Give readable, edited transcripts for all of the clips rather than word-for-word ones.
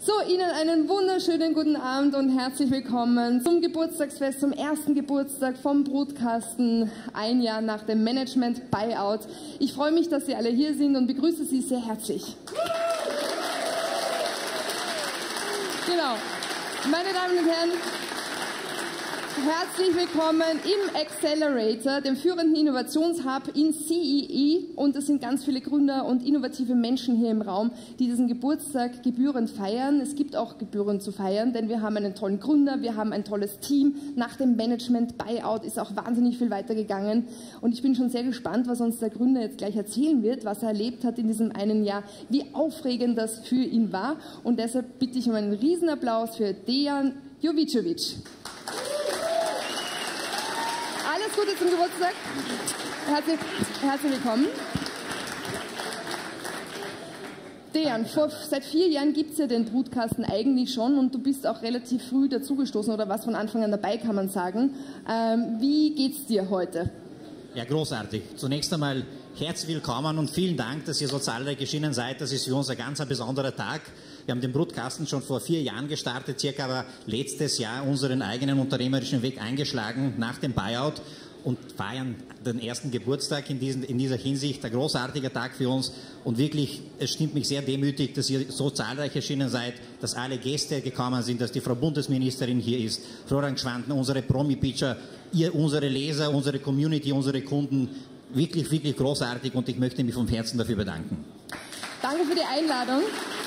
So, Ihnen einen wunderschönen guten Abend und herzlich willkommen zum Geburtstagsfest, zum ersten Geburtstag vom Brutkasten, ein Jahr nach dem Management-Buyout. Ich freue mich, dass Sie alle hier sind und begrüße Sie sehr herzlich. Genau. Meine Damen und Herren, herzlich willkommen im Accelerator, dem führenden Innovationshub in CEE. Und es sind ganz viele Gründer und innovative Menschen hier im Raum, die diesen Geburtstag gebührend feiern. Es gibt auch Gebühren zu feiern, denn wir haben einen tollen Gründer, wir haben ein tolles Team. Nach dem Management-Buyout ist auch wahnsinnig viel weitergegangen. Und ich bin schon sehr gespannt, was uns der Gründer jetzt gleich erzählen wird, was er erlebt hat in diesem einen Jahr, wie aufregend das für ihn war. Und deshalb bitte ich um einen Riesenapplaus für Dejan Jovicevic. Alles Gute zum Geburtstag. Herzlich willkommen. Dejan, seit 4 Jahren gibt es ja den Brutkasten eigentlich schon und du bist auch relativ früh dazugestoßen oder was von Anfang an dabei, kann man sagen. Wie geht's dir heute? Ja, großartig. Zunächst einmal herzlich willkommen und vielen Dank, dass ihr so zahlreich erschienen seid. Das ist für uns ein ganz besonderer Tag. Wir haben den Brutkasten schon vor 4 Jahren gestartet, circa aber letztes Jahr unseren eigenen unternehmerischen Weg eingeschlagen nach dem Buyout und feiern den ersten Geburtstag in dieser Hinsicht. Ein großartiger Tag für uns und wirklich, es stimmt mich sehr demütig, dass ihr so zahlreich erschienen seid, dass alle Gäste gekommen sind, dass die Frau Bundesministerin hier ist, Florian Gschwandtner, unsere Promi-Pitcher, ihr, unsere Leser, unsere Community, unsere Kunden. Wirklich, wirklich großartig und ich möchte mich vom Herzen dafür bedanken. Danke für die Einladung.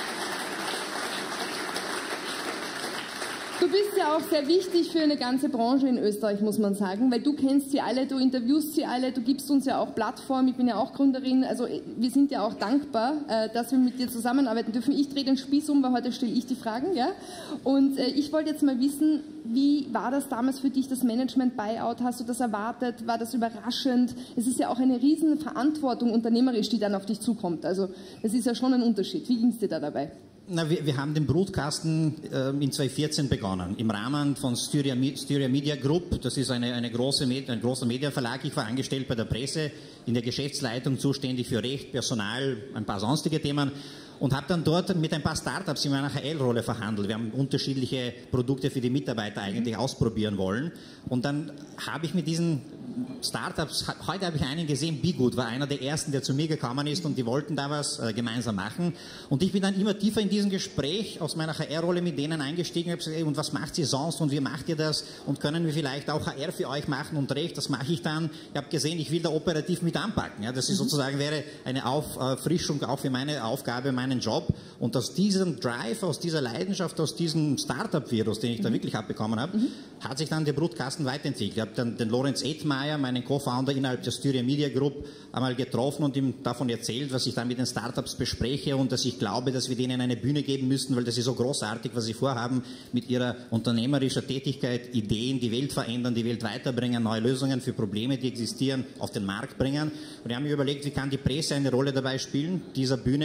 Du bist ja auch sehr wichtig für eine ganze Branche in Österreich, muss man sagen, weil du kennst sie alle, du interviewst sie alle, du gibst uns ja auch Plattform, ich bin ja auch Gründerin, also wir sind ja auch dankbar, dass wir mit dir zusammenarbeiten dürfen. Ich drehe den Spieß um, weil heute stelle ich die Fragen, ja. Und ich wollte jetzt mal wissen, wie war das damals für dich, das Management-Buyout? Hast du das erwartet? War das überraschend? Es ist ja auch eine riesen Verantwortung unternehmerisch, die dann auf dich zukommt. Also das ist ja schon ein Unterschied. Wie ging es dir da dabei? Na, wir haben den Brutkasten in 2014 begonnen, im Rahmen von Styria Media Group. Das ist ein großer Medienverlag. Ich war angestellt bei der Presse, in der Geschäftsleitung zuständig für Recht, Personal, ein paar sonstige Themen. Und habe dann dort mit ein paar Startups in meiner HL-Rolle verhandelt. Wir haben unterschiedliche Produkte für die Mitarbeiter eigentlich ausprobieren wollen. Und dann habe ich mit diesen Startups, heute habe ich einen gesehen, BeGood war einer der ersten, der zu mir gekommen ist und die wollten da was gemeinsam machen. Und ich bin dann immer tiefer in diesem Gespräch aus meiner HR-Rolle mit denen eingestiegen und habe gesagt, hey, und was macht ihr sonst und wie macht ihr das und können wir vielleicht auch HR für euch machen und Recht, das mache ich dann. Ich habe gesehen, ich will da operativ mit anpacken. Ja, das ist sozusagen wäre eine Auffrischung auch für meine Aufgabe, meinen Job. Und aus diesem Drive, aus dieser Leidenschaft, aus diesem Startup-Virus, den ich da wirklich abbekommen habe, hat sich dann der Brutkasten weiterentwickelt. Ich habe dann den Lorenz Edmeier, meinen Co-Founder innerhalb der Styria Media Group, einmal getroffen und ihm davon erzählt, was ich dann mit den Startups bespreche und dass ich glaube, dass wir denen eine Bühne geben müssen, weil das ist so großartig, was sie vorhaben, mit ihrer unternehmerischen Tätigkeit, Ideen, die Welt verändern, die Welt weiterbringen, neue Lösungen für Probleme, die existieren, auf den Markt bringen. Und wir haben mir überlegt, wie kann die Presse eine Rolle dabei spielen, dieser Szene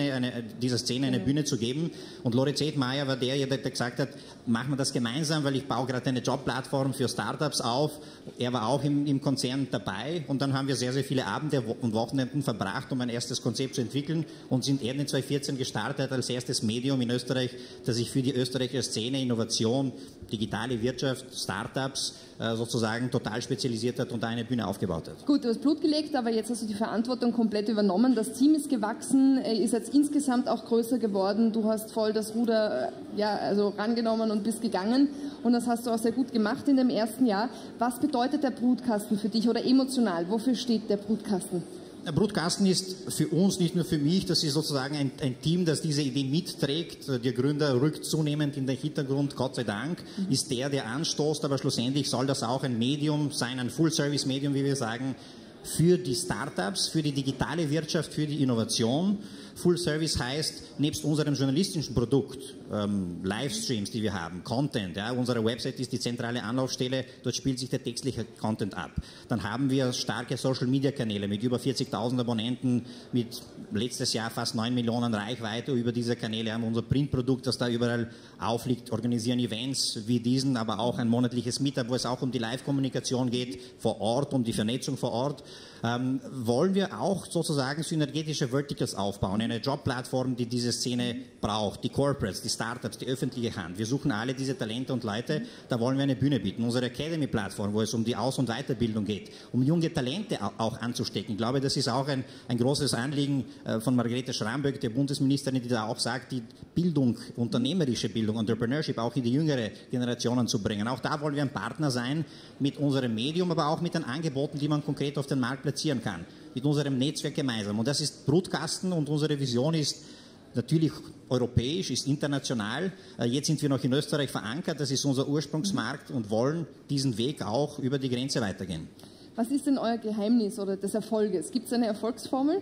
eine Bühne zu geben. Und Lorenz Edmeier war der gesagt hat, machen wir das gemeinsam, weil ich baue gerade eine Jobplattform für Startups auf. Er war auch im Konzern dabei und dann haben wir sehr, sehr viele Abende und Wochenenden verbracht, um ein erstes Konzept zu entwickeln und sind in 2014 gestartet als erstes Medium in Österreich, das sich für die österreichische Szene, Innovation, digitale Wirtschaft, Startups sozusagen total spezialisiert hat und da eine Bühne aufgebaut hat. Gut, du hast Blut gelegt, aber jetzt hast du die Verantwortung komplett übernommen. Das Team ist gewachsen, ist jetzt insgesamt auch größer geworden. Du hast voll das Ruder rangenommen und bist gegangen und das hast du auch sehr gut gemacht in dem ersten Jahr. Was bedeutet der Brutkasten für dich oder emotional? Wofür steht der Brutkasten? Der Brutkasten ist für uns, nicht nur für mich, das ist sozusagen ein Team, das diese Idee mitträgt. Der Gründer rückt zunehmend in den Hintergrund, Gott sei Dank, ist der anstoßt, aber schlussendlich soll das auch ein Medium sein, ein Full-Service-Medium, wie wir sagen, für die Startups, für die digitale Wirtschaft, für die Innovation. Full Service heißt, nebst unserem journalistischen Produkt, Livestreams, die wir haben, Content, ja, unsere Website ist die zentrale Anlaufstelle, dort spielt sich der textliche Content ab. Dann haben wir starke Social-Media-Kanäle mit über 40.000 Abonnenten, mit letztes Jahr fast 9 Millionen Reichweite über diese Kanäle, haben wir unser Printprodukt, das da überall aufliegt, organisieren Events wie diesen, aber auch ein monatliches Meetup, wo es auch um die Live-Kommunikation geht, vor Ort, um die Vernetzung vor Ort. Wollen wir auch sozusagen synergetische Verticals aufbauen, eine Jobplattform, die diese Szene braucht. Die Corporates, die Startups, die öffentliche Hand. Wir suchen alle diese Talente und Leute, da wollen wir eine Bühne bieten. Unsere Academy-Plattform, wo es um die Aus- und Weiterbildung geht, um junge Talente auch anzustecken. Ich glaube, das ist auch ein großes Anliegen von Margrethe Schramböck, der Bundesministerin, die da auch sagt, die Bildung, unternehmerische Bildung, Entrepreneurship auch in die jüngere Generationen zu bringen. Auch da wollen wir ein Partner sein mit unserem Medium, aber auch mit den Angeboten, die man konkret auf den Markt platzieren kann. Mit unserem Netzwerk gemeinsam. Und das ist Brutkasten und unsere Vision ist natürlich europäisch, ist international. Jetzt sind wir noch in Österreich verankert, das ist unser Ursprungsmarkt und wollen diesen Weg auch über die Grenze weitergehen. Was ist denn euer Geheimnis oder des Erfolges? Gibt es eine Erfolgsformel?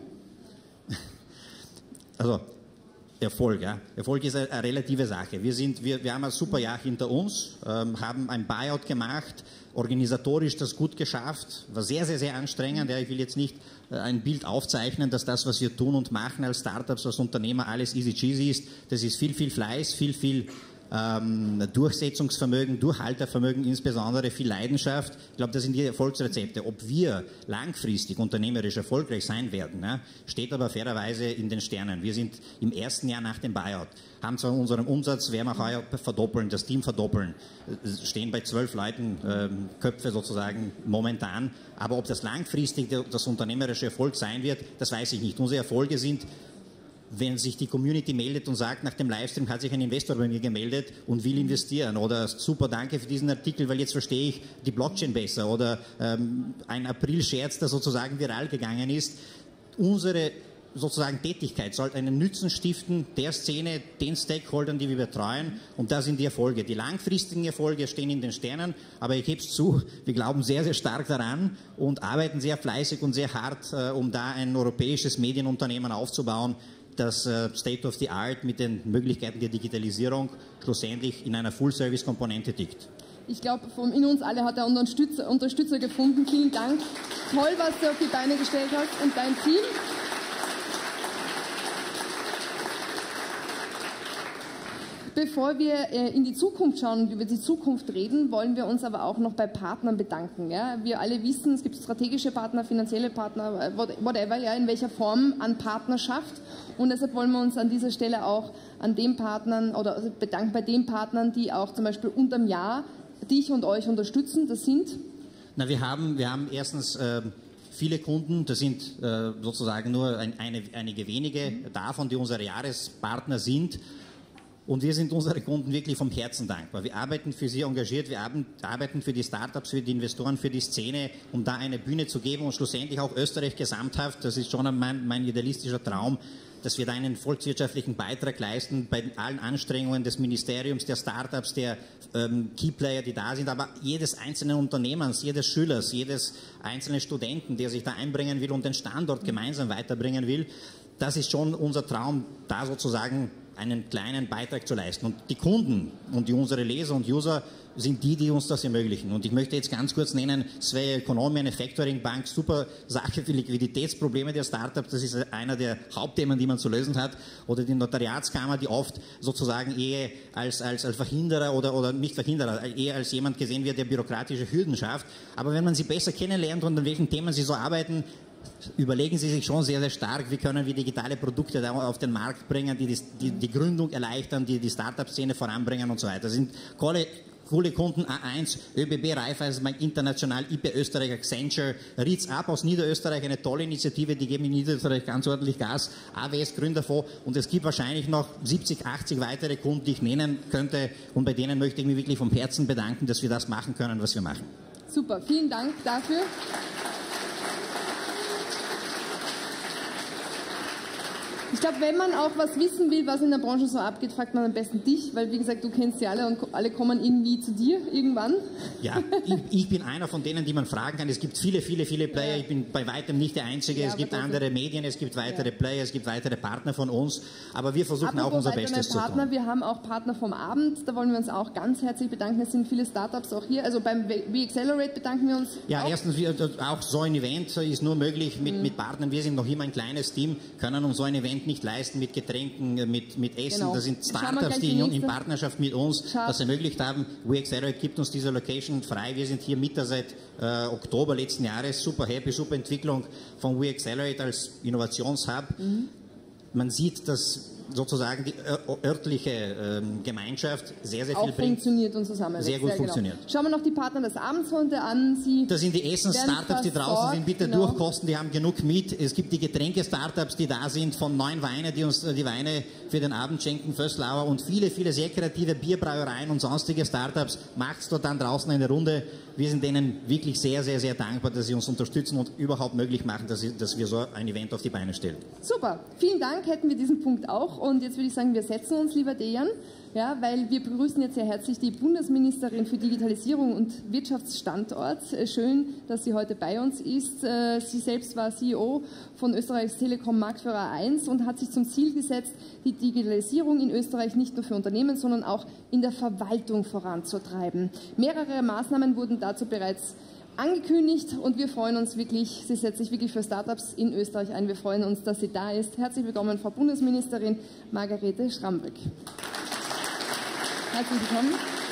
Also, Erfolg, ja. Erfolg ist eine relative Sache. Wir haben ein super Jahr hinter uns, haben ein Buyout gemacht, organisatorisch das gut geschafft, war sehr, sehr, sehr anstrengend. Ja, ich will jetzt nicht ein Bild aufzeichnen, dass das, was wir tun und machen als Startups, als Unternehmer, alles easy cheesy ist. Das ist viel, viel Fleiß, viel Durchsetzungsvermögen, Durchhaltevermögen, insbesondere viel Leidenschaft. Ich glaube, das sind die Erfolgsrezepte. Ob wir langfristig unternehmerisch erfolgreich sein werden, ja, steht aber fairerweise in den Sternen. Wir sind im ersten Jahr nach dem Buyout, haben zwar unseren Umsatz, werden wir heuer verdoppeln, das Team verdoppeln, stehen bei 12 Leuten, Köpfe sozusagen momentan, aber ob das langfristig das unternehmerische Erfolg sein wird, das weiß ich nicht. Unsere Erfolge sind, wenn sich die Community meldet und sagt, nach dem Livestream hat sich ein Investor bei mir gemeldet und will investieren oder super, danke für diesen Artikel, weil jetzt verstehe ich die Blockchain besser oder ein April-Scherz, der sozusagen viral gegangen ist. Unsere sozusagen Tätigkeit sollte einen Nutzen stiften der Szene, den Stakeholdern, die wir betreuen, und da sind die Erfolge. Die langfristigen Erfolge stehen in den Sternen, aber ich gebe es zu, wir glauben sehr, sehr stark daran und arbeiten sehr fleißig und sehr hart, um da ein europäisches Medienunternehmen aufzubauen, das State of the Art mit den Möglichkeiten der Digitalisierung schlussendlich in einer Full-Service-Komponente tickt. Ich glaube, in uns alle hat er einen Unterstützer gefunden. Vielen Dank. Toll, was du auf die Beine gestellt hast und dein Team. Bevor wir in die Zukunft schauen und über die Zukunft reden, wollen wir uns aber auch noch bei Partnern bedanken. Ja? Wir alle wissen, es gibt strategische Partner, finanzielle Partner, whatever, ja, in welcher Form an Partnerschaft. Und deshalb wollen wir uns an dieser Stelle auch an den Partnern oder bedanken bei den Partnern, die auch zum Beispiel unterm Jahr dich und euch unterstützen. Das sind? Na, wir haben erstens viele Kunden, das sind sozusagen nur einige wenige davon, die unsere Jahrespartner sind. Und wir sind unseren Kunden wirklich vom Herzen dankbar. Wir arbeiten für sie engagiert, wir arbeiten für die Startups, für die Investoren, für die Szene, um da eine Bühne zu geben und schlussendlich auch Österreich gesamthaft, das ist schon mein idealistischer Traum, dass wir da einen volkswirtschaftlichen Beitrag leisten bei allen Anstrengungen des Ministeriums, der Startups, der Keyplayer, die da sind, aber jedes einzelnen Unternehmens, jedes Schülers, jedes einzelnen Studenten, der sich da einbringen will und den Standort gemeinsam weiterbringen will, das ist schon unser Traum, da sozusagen einen kleinen Beitrag zu leisten. Und die Kunden und unsere Leser und User sind die uns das ermöglichen. Und ich möchte jetzt ganz kurz nennen, Svea Economy, eine Factoring-Bank, super Sache für Liquiditätsprobleme der Startups, das ist einer der Hauptthemen, die man zu lösen hat. Oder die Notariatskammer, die oft sozusagen eher als Verhinderer oder nicht Verhinderer, eher als jemand gesehen wird, der bürokratische Hürden schafft. Aber wenn man sie besser kennenlernt und an welchen Themen sie so arbeiten, überlegen Sie sich schon sehr, sehr stark, wie können wir digitale Produkte da auf den Markt bringen, die Gründung erleichtern, die Startup-Szene voranbringen und so weiter. Das sind coole Kunden, A1, ÖBB, Raiffeisenbank, International, IP Österreich, Accenture, Ritz Up aus Niederösterreich, eine tolle Initiative, die geben in Niederösterreich ganz ordentlich Gas, AWS Gründerfonds, und es gibt wahrscheinlich noch 70, 80 weitere Kunden, die ich nennen könnte, und bei denen möchte ich mich wirklich vom Herzen bedanken, dass wir das machen können, was wir machen. Super, vielen Dank dafür. Ich glaube, wenn man auch was wissen will, was in der Branche so abgeht, fragt man am besten dich, weil, wie gesagt, du kennst sie alle und alle kommen irgendwie zu dir irgendwann. Ja, ich bin einer von denen, die man fragen kann. Es gibt viele Player, ja. Ich bin bei weitem nicht der Einzige. Ja, es gibt andere Medien, es gibt weitere Player, es gibt weitere Partner von uns, aber wir versuchen auch unser Bestes zu tun. Wir haben auch Partner vom Abend, da wollen wir uns auch ganz herzlich bedanken. Es sind viele Startups auch hier, also beim WeAccelerate bedanken wir uns. Ja, auch. Erstens, auch so ein Event ist nur möglich mit Partnern. Wir sind noch immer ein kleines Team, können uns so ein Event nicht leisten mit Getränken, mit Essen. Genau. Das sind Startups, die in Partnerschaft mit uns das ermöglicht haben. WeAccelerate gibt uns diese Location frei. Wir sind hier Mieter seit Oktober letzten Jahres. Super happy, super Entwicklung von WeAccelerate als Innovationshub. man sieht, dass sozusagen die örtliche Gemeinschaft sehr viel bringt. Funktioniert und zusammenwächst. Sehr gut funktioniert. Schauen wir noch die Partner des Abends heute an. Das sind die Essen-Startups, die draußen sind. Bitte durchkosten, die haben genug mit. Es gibt die Getränke-Startups, die da sind, von 9 Weine, die uns die Weine für den Abend schenken, Fösslauer und viele, viele sehr kreative Bierbrauereien und sonstige Startups. Macht's dort dann draußen eine Runde. Wir sind denen wirklich sehr, sehr, sehr dankbar, dass sie uns unterstützen und überhaupt möglich machen, dass wir so ein Event auf die Beine stellen. Super, vielen Dank, hätten wir diesen Punkt auch. Und jetzt würde ich sagen, wir setzen uns, lieber Dejan, ja, weil wir begrüßen jetzt sehr herzlich die Bundesministerin für Digitalisierung und Wirtschaftsstandort. Schön, dass sie heute bei uns ist. Sie selbst war CEO von Österreichs Telekom Marktführer 1 und hat sich zum Ziel gesetzt, die Digitalisierung in Österreich nicht nur für Unternehmen, sondern auch in der Verwaltung voranzutreiben. Mehrere Maßnahmen wurden dazu bereits angekündigt und wir freuen uns wirklich, sie setzt sich wirklich für Startups in Österreich ein. Wir freuen uns, dass sie da ist. Herzlich willkommen, Frau Bundesministerin Margarete Schrambrück. Herzlich willkommen.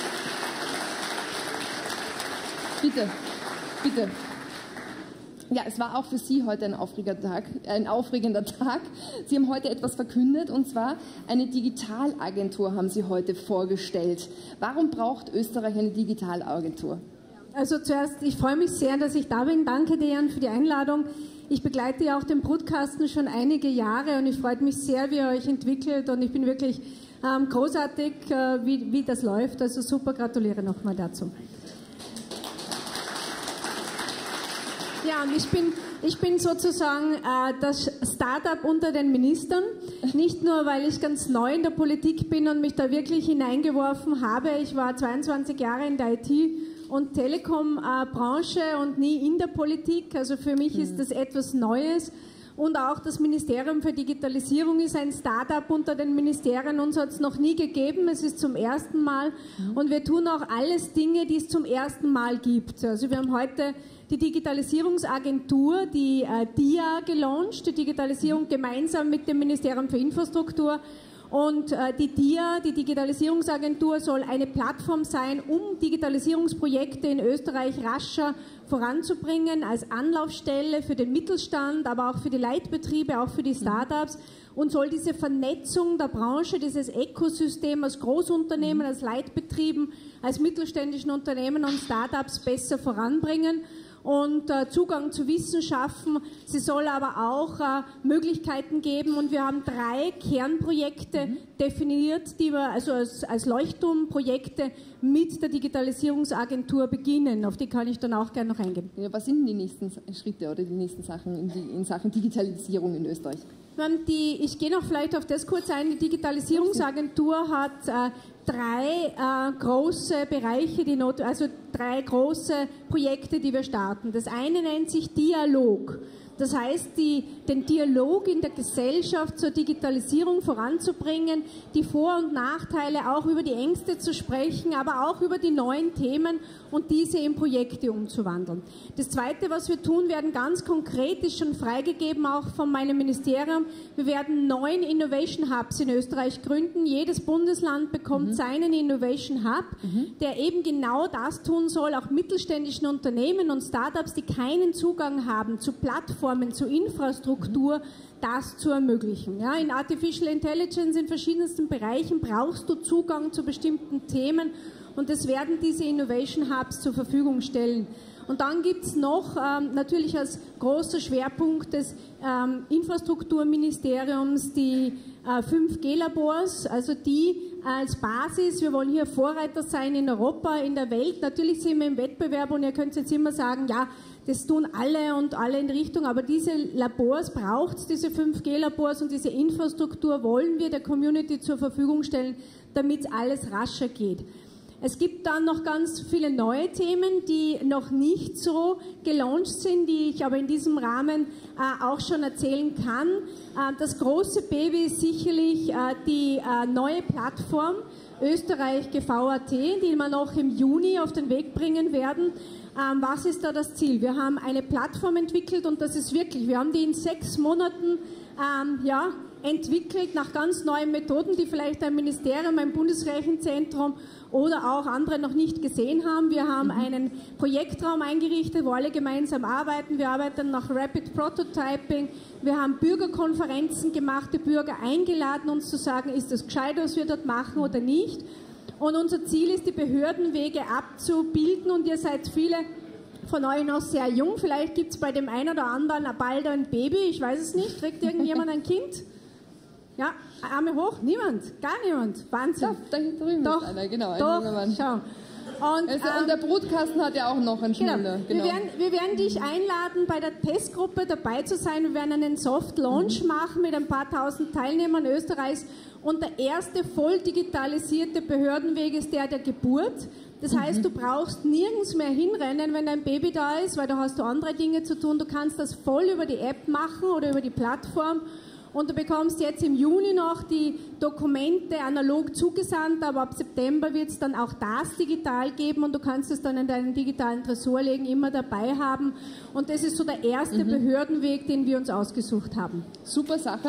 Bitte, bitte. Ja, es war auch für Sie heute ein aufregender Tag. Sie haben heute etwas verkündet, und zwar eine Digitalagentur haben Sie heute vorgestellt. Warum braucht Österreich eine Digitalagentur? Also zuerst, ich freue mich sehr, dass ich da bin. Danke, Dejan, für die Einladung. Ich begleite ja auch den Brutkasten schon einige Jahre und ich freue mich sehr, wie ihr euch entwickelt und ich bin wirklich großartig, wie das läuft. Also super, gratuliere nochmal dazu. Ja, und ich bin sozusagen das Start-up unter den Ministern. Nicht nur, weil ich ganz neu in der Politik bin und mich da wirklich hineingeworfen habe. Ich war 22 Jahre in der IT- und Telekom-Branche und nie in der Politik. Also für mich ist das etwas Neues. Und auch das Ministerium für Digitalisierung ist ein Start-up unter den Ministerien. Uns hat es noch nie gegeben. Es ist zum ersten Mal. Und wir tun auch alles Dinge, die es zum ersten Mal gibt. Also wir haben heute die Digitalisierungsagentur, die DIA, gelauncht, die Digitalisierung gemeinsam mit dem Ministerium für Infrastruktur. Und die DIA, die Digitalisierungsagentur, soll eine Plattform sein, um Digitalisierungsprojekte in Österreich rascher voranzubringen, als Anlaufstelle für den Mittelstand, aber auch für die Leitbetriebe, auch für die Startups, und soll diese Vernetzung der Branche, dieses Ökosystem aus Großunternehmen, als Leitbetrieben, als mittelständischen Unternehmen und Startups besser voranbringen und Zugang zu Wissen schaffen. Sie soll aber auch Möglichkeiten geben und wir haben 3 Kernprojekte definiert, die wir also als Leuchtturmprojekte mit der Digitalisierungsagentur beginnen. Auf die kann ich dann auch gerne noch eingehen. Ja, was sind die nächsten Schritte oder die nächsten Sachen in Sachen Digitalisierung in Österreich? Ich gehe noch vielleicht auf das kurz ein. Die Digitalisierungsagentur hat 3 große Bereiche, also 3 große Projekte, die wir starten. Das eine nennt sich Dialog. Das heißt, den Dialog in der Gesellschaft zur Digitalisierung voranzubringen, die Vor- und Nachteile, auch über die Ängste zu sprechen, aber auch über die neuen Themen und diese in Projekte umzuwandeln. Das Zweite, was wir tun werden, ganz konkret, ist schon freigegeben, auch von meinem Ministerium. Wir werden 9 Innovation Hubs in Österreich gründen. Jedes Bundesland bekommt seinen Innovation Hub, der eben genau das tun soll, auch mittelständischen Unternehmen und Startups, die keinen Zugang haben zu Plattformen, zu Infrastruktur, das zu ermöglichen. Ja, in Artificial Intelligence in verschiedensten Bereichen brauchst du Zugang zu bestimmten Themen und das werden diese Innovation Hubs zur Verfügung stellen. Und dann gibt es noch natürlich als großer Schwerpunkt des Infrastrukturministeriums die 5G-Labors, also die als Basis, wir wollen hier Vorreiter sein in Europa, in der Welt. Natürlich sind wir im Wettbewerb und ihr könnt jetzt immer sagen, ja, das tun alle und alle in Richtung, aber diese Labors braucht es, diese 5G-Labors und diese Infrastruktur wollen wir der Community zur Verfügung stellen, damit alles rascher geht. Es gibt dann noch ganz viele neue Themen, die noch nicht so gelauncht sind, die ich aber in diesem Rahmen auch schon erzählen kann. Das große Baby ist sicherlich die neue Plattform Österreich GV.at, die wir noch im Juni auf den Weg bringen werden. Was ist da das Ziel? Wir haben eine Plattform entwickelt und das ist wirklich, wir haben die in 6 Monaten entwickelt nach ganz neuen Methoden, die vielleicht ein Ministerium, ein Bundesrechenzentrum oder auch andere noch nicht gesehen haben. Wir haben einen Projektraum eingerichtet, wo alle gemeinsam arbeiten. Wir arbeiten nach Rapid Prototyping. Wir haben Bürgerkonferenzen gemacht, die Bürger eingeladen, uns zu sagen, ist das gescheit, was wir dort machen oder nicht. Und unser Ziel ist, die Behördenwege abzubilden. Und ihr seid viele von euch noch sehr jung. Vielleicht gibt es bei dem einen oder anderen bald ein Baby. Ich weiß es nicht. Kriegt irgendjemand ein Kind? Ja, Arme hoch. Niemand. Gar niemand. Wahnsinn. Da drüben doch, ist einer, genau. Ein doch, junger Mann. schau. Und der Brutkasten hat ja auch noch einen Schnuller. Genau. Wir werden dich einladen, bei der Testgruppe dabei zu sein. Wir werden einen Soft-Launch machen mit ein paar tausend Teilnehmern Österreichs. Und der erste voll digitalisierte Behördenweg ist der Geburt. Das heißt, du brauchst nirgends mehr hinrennen, wenn dein Baby da ist, weil da hast du andere Dinge zu tun. Du kannst das voll über die App machen oder über die Plattform. Und du bekommst jetzt im Juni noch die Dokumente analog zugesandt, aber ab September wird es dann auch das digital geben und du kannst es dann in deinen digitalen Tresor legen, immer dabei haben. Und das ist so der erste Behördenweg, den wir uns ausgesucht haben. Super Sache.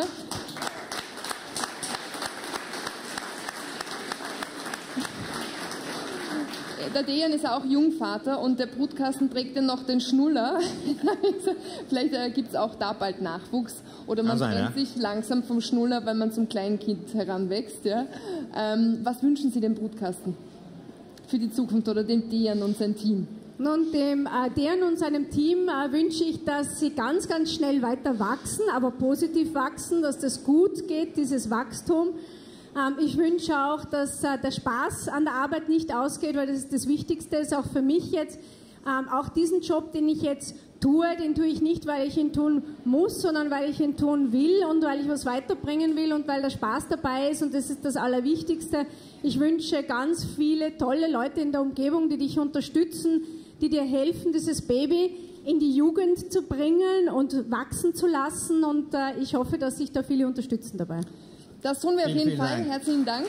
Der Dejan ist auch Jungvater und der Brutkasten trägt ja noch den Schnuller. Vielleicht gibt es auch da bald Nachwuchs. Oder man trennt sich langsam vom Schnuller, wenn man zum kleinen Kind heranwächst. Ja. Was wünschen Sie dem Brutkasten für die Zukunft oder dem Dejan und sein Team? Nun, dem Dejan und seinem Team wünsche ich, dass sie ganz, ganz schnell weiter wachsen, aber positiv wachsen, dass das gut geht, dieses Wachstum. Ich wünsche auch, dass der Spaß an der Arbeit nicht ausgeht, weil das ist das Wichtigste, ist auch für mich jetzt. Auch diesen Job, den ich jetzt tue, den tue ich nicht, weil ich ihn tun muss, sondern weil ich ihn tun will und weil ich was weiterbringen will und weil der Spaß dabei ist und das ist das Allerwichtigste. Ich wünsche ganz viele tolle Leute in der Umgebung, die dich unterstützen, die dir helfen, dieses Baby in die Jugend zu bringen und wachsen zu lassen und ich hoffe, dass sich da viele unterstützen dabei. Das tun wir auf jeden Fall. Dank. Herzlichen Dank.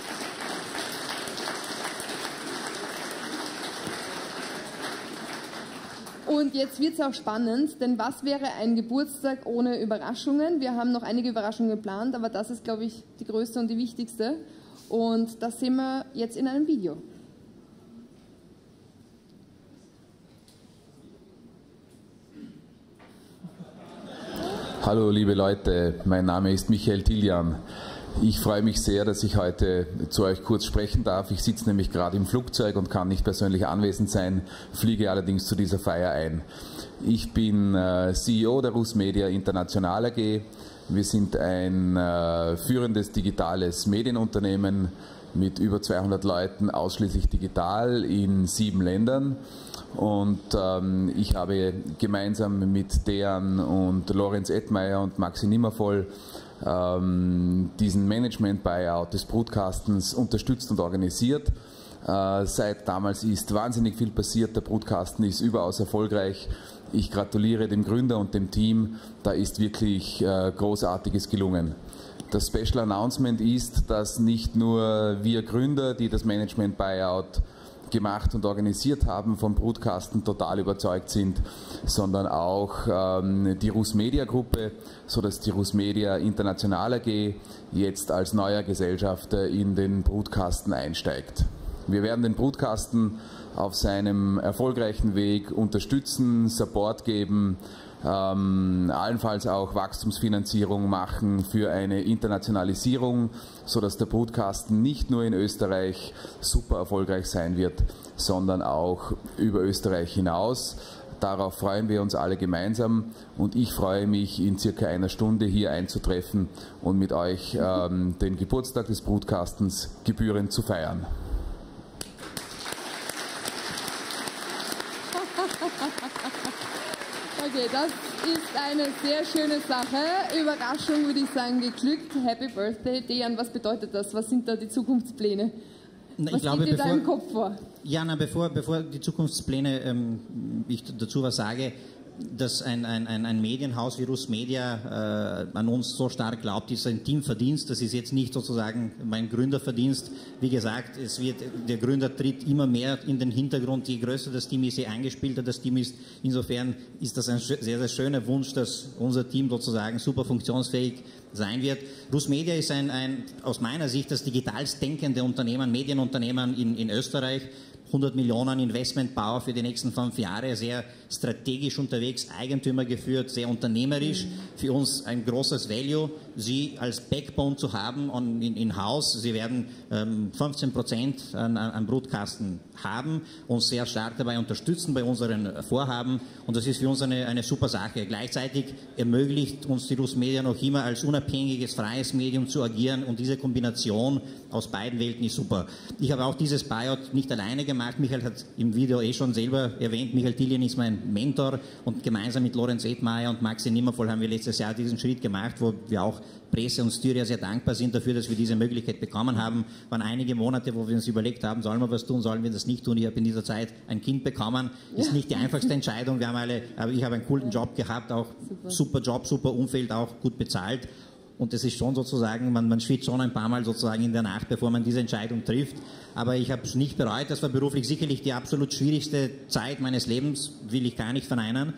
Und jetzt wird es auch spannend, denn was wäre ein Geburtstag ohne Überraschungen? Wir haben noch einige Überraschungen geplant, aber das ist, glaube ich, die größte und die wichtigste. Und das sehen wir jetzt in einem Video. Hallo liebe Leute, mein Name ist Michael Tiljan. Ich freue mich sehr, dass ich heute zu euch kurz sprechen darf. Ich sitze nämlich gerade im Flugzeug und kann nicht persönlich anwesend sein, fliege allerdings zu dieser Feier ein. Ich bin CEO der RusMedia International AG. Wir sind ein führendes digitales Medienunternehmen mit über 200 Leuten, ausschließlich digital in 7 Ländern. Und ich habe gemeinsam mit Dejan und Lorenz Ettmeier und Maxi Nimmervoll diesen Management-Buyout des Brutcastens unterstützt und organisiert. Seit damals ist wahnsinnig viel passiert, der Brutcasten ist überaus erfolgreich. Ich gratuliere dem Gründer und dem Team, da ist wirklich Großartiges gelungen. Das Special Announcement ist, dass nicht nur wir Gründer, die das Management-Buyout gemacht und organisiert haben, vom Brutkasten total überzeugt sind, sondern auch die RusMedia-Gruppe, sodass die RusMedia International AG jetzt als neuer Gesellschafter in den Brutkasten einsteigt. Wir werden den Brutkasten auf seinem erfolgreichen Weg unterstützen, Support geben, allenfalls auch Wachstumsfinanzierung machen für eine Internationalisierung, sodass der Brutkasten nicht nur in Österreich super erfolgreich sein wird, sondern auch über Österreich hinaus. Darauf freuen wir uns alle gemeinsam und ich freue mich, in circa einer Stunde hier einzutreffen und mit euch den Geburtstag des Brutcastens gebührend zu feiern. Okay, das ist eine sehr schöne Sache. Überraschung, würde ich sagen, geglückt. Happy Birthday. Dejan, was bedeutet das? Was sind da die Zukunftspläne? Was geht dir da im Kopf vor? Ja, bevor die Zukunftspläne ich dazu was sage, dass ein Medienhaus wie RusMedia an uns so stark glaubt, ist ein Teamverdienst. Das ist jetzt nicht sozusagen mein Gründerverdienst. Wie gesagt, der Gründer tritt immer mehr in den Hintergrund. Je größer das Team ist, je eingespielter das Team ist. Insofern ist das ein sehr, sehr schöner Wunsch, dass unser Team sozusagen super funktionsfähig sein wird. RusMedia ist aus meiner Sicht das digitalst denkende Unternehmen, Medienunternehmen in Österreich. 100 Millionen Investmentbauer für die nächsten 5 Jahre, sehr strategisch unterwegs, Eigentümer geführt, sehr unternehmerisch. Für uns ein großes Value, Sie als Backbone zu haben in-house. Sie werden 15% an Brutkasten haben, uns sehr stark dabei unterstützen bei unseren Vorhaben und das ist für uns eine super Sache. Gleichzeitig ermöglicht uns die RusMedia noch immer als unabhängiges, freies Medium zu agieren und diese Kombination aus beiden Welten ist super. Ich habe auch dieses Buyout nicht alleine gemacht. Michael hat im Video schon selber erwähnt, Michael Tillian ist mein Mentor und gemeinsam mit Lorenz Edmeier und Maxi Nimmervoll haben wir letztes Jahr diesen Schritt gemacht, wo wir auch Presse und Styria sehr dankbar sind dafür, dass wir diese Möglichkeit bekommen haben. Es waren einige Monate, wo wir uns überlegt haben, sollen wir was tun, sollen wir das nicht tun. Ich habe in dieser Zeit ein Kind bekommen. Ist nicht die einfachste Entscheidung. Aber ich habe einen coolen Job gehabt, auch super Job, super Umfeld, auch gut bezahlt. Und das ist schon sozusagen, man schwitzt schon ein paar Mal sozusagen in der Nacht, bevor man diese Entscheidung trifft. Aber ich habe es nicht bereut. Das war beruflich sicherlich die absolut schwierigste Zeit meines Lebens, will ich gar nicht verneinen.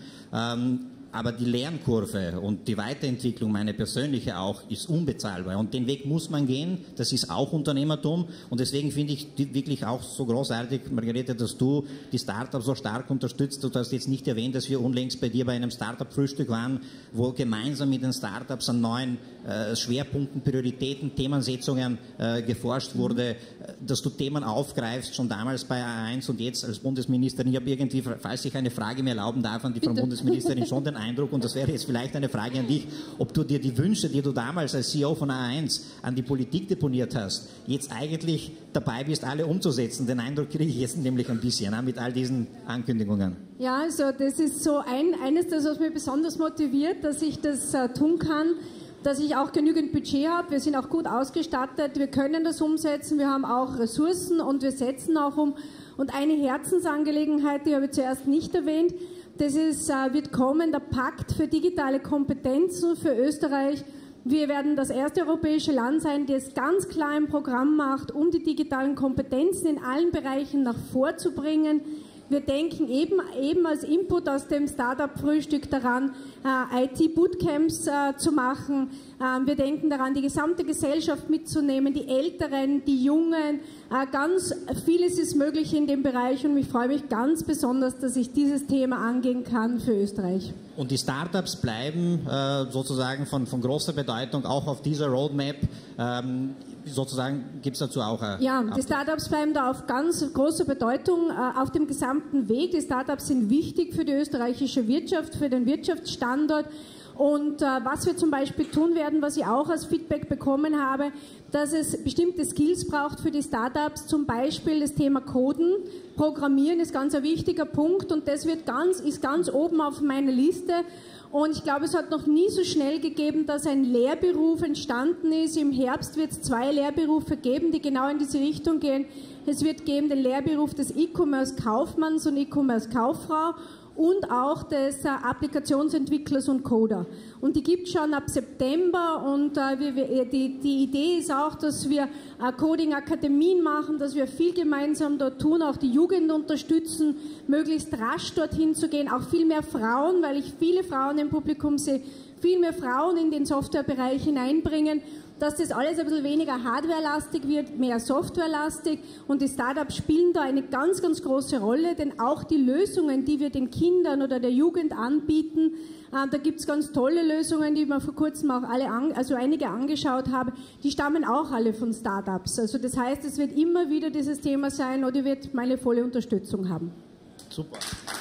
Aber die Lernkurve und die Weiterentwicklung, meine persönliche auch, ist unbezahlbar. Und den Weg muss man gehen. Das ist auch Unternehmertum. Und deswegen finde ich wirklich auch so großartig, Margarete, dass du die Startups so stark unterstützt. Du hast jetzt nicht erwähnt, dass wir unlängst bei dir bei einem Startup-Frühstück waren, wo gemeinsam mit den Startups an neuen Schwerpunkten, Prioritäten, Themensetzungen geforscht wurde, dass du Themen aufgreifst, schon damals bei A1 und jetzt als Bundesministerin. Ich habe irgendwie, falls ich eine Frage mir erlauben darf, an die Frau Bundesministerin schon den Eindruck, und das wäre jetzt vielleicht eine Frage an dich, ob du dir die Wünsche, die du damals als CEO von A1 an die Politik deponiert hast, jetzt eigentlich dabei bist, alle umzusetzen. Den Eindruck kriege ich jetzt nämlich ein bisschen mit all diesen Ankündigungen. Ja, also das ist so eines, das was mich besonders motiviert, dass ich das tun kann, dass ich auch genügend Budget habe. Wir sind auch gut ausgestattet, wir können das umsetzen, wir haben auch Ressourcen und wir setzen auch um. Und eine Herzensangelegenheit, die habe ich zuerst nicht erwähnt, das wird kommen, der Pakt für digitale Kompetenzen für Österreich. Wir werden das erste europäische Land sein, das ganz klar ein Programm macht, um die digitalen Kompetenzen in allen Bereichen nach vorzubringen. Wir denken eben als Input aus dem Startup-Frühstück daran, IT-Bootcamps zu machen. Wir denken daran, die gesamte Gesellschaft mitzunehmen, die Älteren, die Jungen. Ganz vieles ist möglich in dem Bereich und ich freue mich ganz besonders, dass ich dieses Thema angehen kann für Österreich. Und die Startups bleiben sozusagen von großer Bedeutung auch auf dieser Roadmap. Sozusagen gibt es dazu auch eine die Startups bleiben da auf ganz großer Bedeutung auf dem gesamten Weg. Die Startups sind wichtig für die österreichische Wirtschaft, für den Wirtschaftsstandort. Und was wir zum Beispiel tun werden, was ich auch als Feedback bekommen habe, dass es bestimmte Skills braucht für die Startups, zum Beispiel das Thema Coden. Programmieren ist ganz ein wichtiger Punkt und das ist ganz oben auf meiner Liste. Und ich glaube, es hat noch nie so schnell gegeben, dass ein Lehrberuf entstanden ist. Im Herbst wird es 2 Lehrberufe geben, die genau in diese Richtung gehen. Es wird geben den Lehrberuf des E-Commerce-Kaufmanns und E-Commerce-Kauffrau und auch des Applikationsentwicklers und Coder. Und die gibt es schon ab September und die Idee ist auch, dass wir Coding-Akademien machen, dass wir viel gemeinsam dort tun, auch die Jugend unterstützen, möglichst rasch dorthin zu gehen, auch viel mehr Frauen, weil ich viele Frauen im Publikum sehe, viel mehr Frauen in den Softwarebereich hineinbringen, dass das alles ein bisschen weniger hardwarelastig wird, mehr softwarelastig und die Startups spielen da eine ganz, ganz große Rolle, denn auch die Lösungen, die wir den Kindern oder der Jugend anbieten, da gibt es ganz tolle Lösungen, die wir vor kurzem auch einige angeschaut haben, die stammen auch alle von Startups. Also das heißt, es wird immer wieder dieses Thema sein und die wird meine volle Unterstützung haben. Super.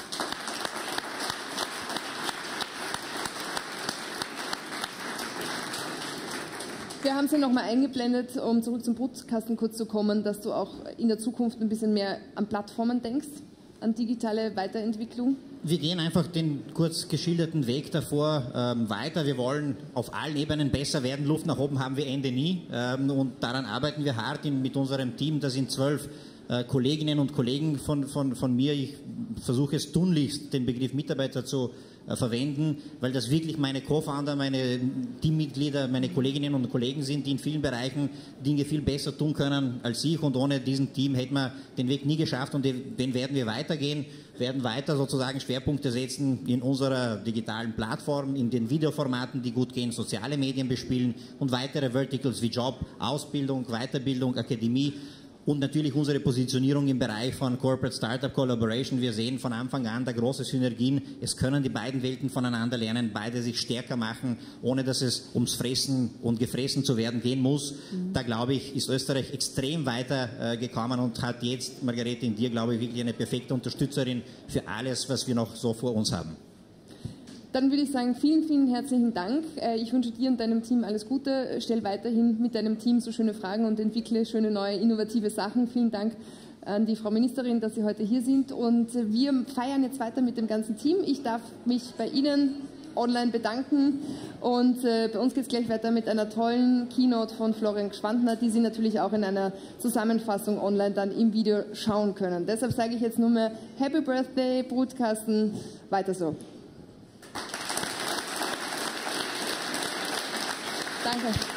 Wir haben es ja nochmal eingeblendet, um zurück zum Brutkasten kurz zu kommen, dass du auch in der Zukunft ein bisschen mehr an Plattformen denkst, an digitale Weiterentwicklung. Wir gehen einfach den kurz geschilderten Weg davor weiter. Wir wollen auf allen Ebenen besser werden. Luft nach oben haben wir Ende nie. Und daran arbeiten wir hart mit unserem Team. Das sind 12 Kolleginnen und Kollegen von mir. Ich versuche es tunlichst, den Begriff Mitarbeiter zu verwenden, weil das wirklich meine Co-Founder, meine Teammitglieder, meine Kolleginnen und Kollegen sind, die in vielen Bereichen Dinge viel besser tun können als ich, und ohne diesen Team hätten wir den Weg nie geschafft, und den werden wir weitergehen, werden weiter sozusagen Schwerpunkte setzen in unserer digitalen Plattform, in den Videoformaten, die gut gehen, soziale Medien bespielen und weitere Verticals wie Job, Ausbildung, Weiterbildung, Akademie. Und natürlich unsere Positionierung im Bereich von Corporate Startup Collaboration. Wir sehen von Anfang an da große Synergien. Es können die beiden Welten voneinander lernen, beide sich stärker machen, ohne dass es ums Fressen und Gefressen zu werden gehen muss. Da, glaube ich, ist Österreich extrem weiter gekommen und hat jetzt, Margarete, in dir, glaube ich, wirklich eine perfekte Unterstützerin für alles, was wir noch so vor uns haben. Dann würde ich sagen, vielen, vielen herzlichen Dank. Ich wünsche dir und deinem Team alles Gute. Stell weiterhin mit deinem Team so schöne Fragen und entwickle schöne neue innovative Sachen. Vielen Dank an die Frau Ministerin, dass Sie heute hier sind. Und wir feiern jetzt weiter mit dem ganzen Team. Ich darf mich bei Ihnen online bedanken. Und bei uns geht es gleich weiter mit einer tollen Keynote von Florian Gschwandner, die Sie natürlich auch in einer Zusammenfassung online dann im Video schauen können. Deshalb sage ich jetzt nur mehr Happy Birthday, Brutkasten, weiter so. Danke.